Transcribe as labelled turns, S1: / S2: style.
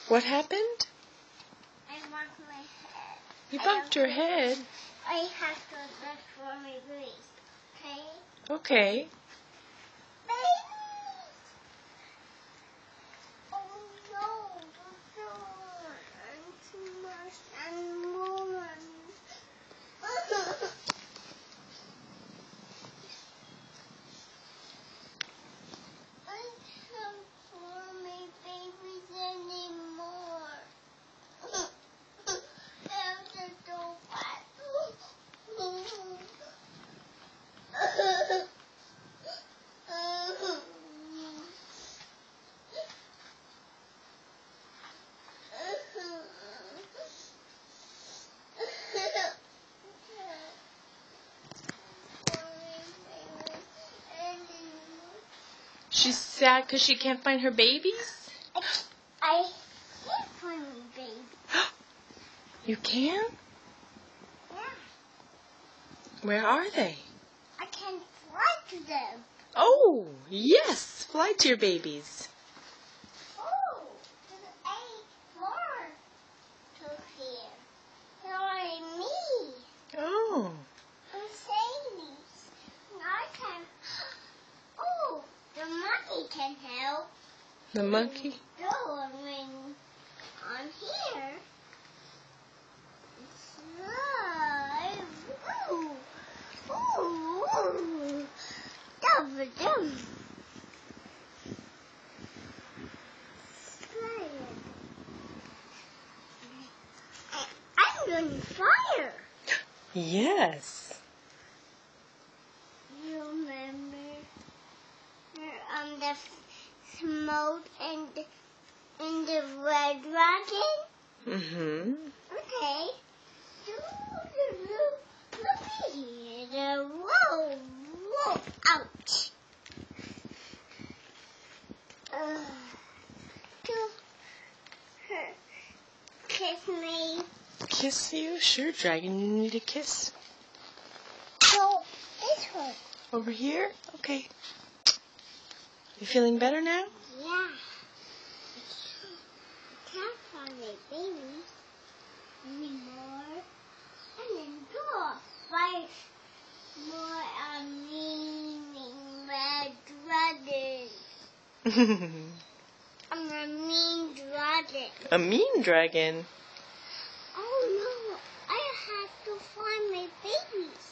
S1: What happened?
S2: I bumped my head.
S1: You bumped your head.
S2: I have to look for my babies. Okay?
S1: Okay.
S2: Babies! Oh no, I'm too much and woman. I can't for my babies anymore. They're so bad.
S1: She's sad because she can't find her babies?
S2: I can't find my baby.
S1: You can?
S2: Yeah.
S1: Where are they?
S2: I can fly to them.
S1: Oh, yes. Fly to your babies.
S2: Oh, there's 8 more to here. They're me.
S1: Oh.
S2: I'm saying these. I can. Oh, the monkey can help.
S1: The monkey?
S2: Going on here. Slide. Ooh. Ooh. Double jump. Slide. I'm on fire.
S1: Yes.
S2: You remember the smoke and the red dragon?
S1: Mm-hmm.
S2: Okay. Look here. Whoa, whoa, ouch. Kiss me.
S1: Kiss you? Sure, dragon. You need a kiss.
S2: No, this one.
S1: Over here? Okay. You feeling better now?
S2: Yeah. I can't find my baby anymore. And then go. Fight more meaning red dragon. I'm a mean dragon.
S1: A mean dragon?
S2: Oh no, I have to find my babies.